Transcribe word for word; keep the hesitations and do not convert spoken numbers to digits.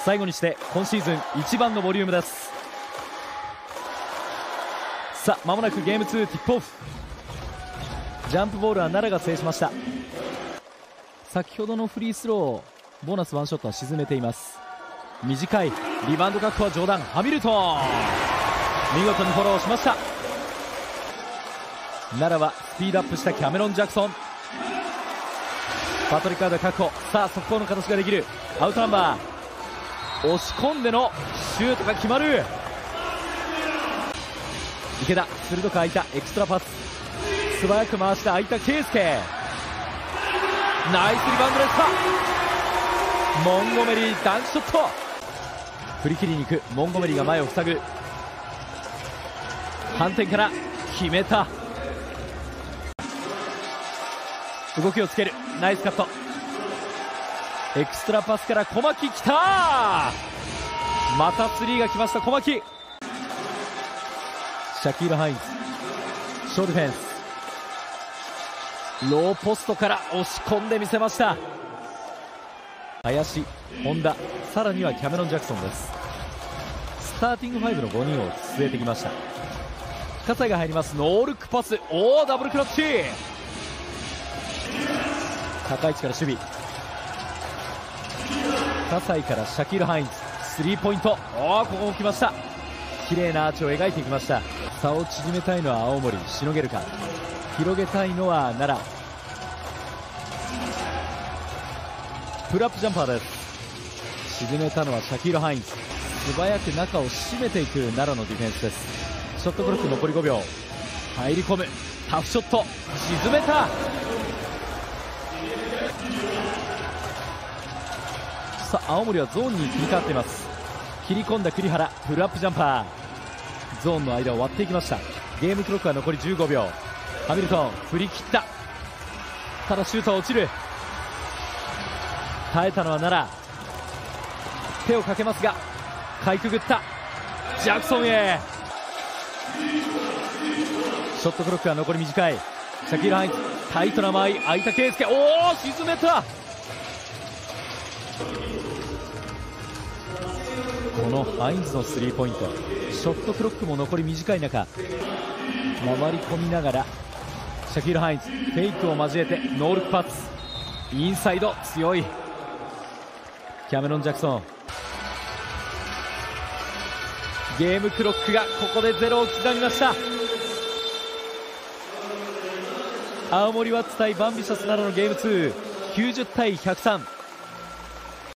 最後にして今シーズン一番のボリュームです。さあ間もなくゲームツーティップオフ。ジャンプボールは奈良が制しました。先ほどのフリースローボーナスワンショットは沈めています。短いリバウンド確保は上段、ハミルトン見事にフォローしました。奈良はスピードアップしたキャメロン・ジャクソン、パトリック・アウド確保。さあ速攻の形ができる。アウトナンバー押し込んでのシュートが決まる。池田鋭く空いたエクストラパス、素早く回して空いた圭介、ナイスリバウンドでした。モンゴメリーダンクショット、振り切りに行くモンゴメリーが前を塞ぐ。反転から決めた。動きをつけるナイスカット、エクストラパスから小牧きた。またスリーが来ました小牧。シャキール・ハインズショートディフェンス、ローポストから押し込んでみせました。林、本田、さらにはキャメロン・ジャクソンです。スターティングファイブのごにんを据えてきました。葛西が入ります。ノールックパス、おーダブルクラッチ、高い位置から守備、葛西からシャキール・ハインズスリーポイント、おーここも来ました。綺麗なアーチを描いていきました。差を縮めたいのは青森、しのげるか。広げたいのは奈良。プルアップジャンパーです。沈めたのはシャキール・ハインズ、素早く中を締めていく奈良のディフェンスです。ショットクロック残りごびょう、入り込むタフショット、沈めた。さあ青森はゾーンに切り替わっています。切り込んだ栗原、プルアップジャンパー、ゾーンの間を割っていきました。ゲームクロックは残りじゅうごびょう。ハミルトン振り切った。ただシュートは落ちる。耐えたのは奈良、手をかけますがかいくぐった。ジャクソンへ。ショットクロックは残り短い。シャキール・ハインズタイトな間合い、空いた圭介、おお沈めた。このハインズのスリーポイント、ショットクロックも残り短い中回り込みながらシャキール・ハインズフェイクを交えてノールックパス、インサイド強いキャメロン・ジャクソン。ゲームクロックがここでゼロを刻みました。青森ワッツ対バンビシャス奈良のゲームツー、きゅうじゅうたいひゃくさん。